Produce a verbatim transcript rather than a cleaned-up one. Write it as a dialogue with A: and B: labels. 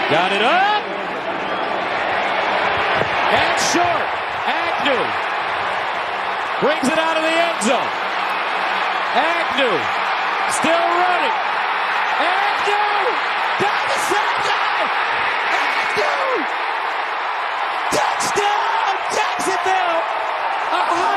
A: Got it up. And short. Agnew brings it out of the end zone. Agnew still running. Agnew down the sideline. Agnew. Touchdown, Jacksonville. one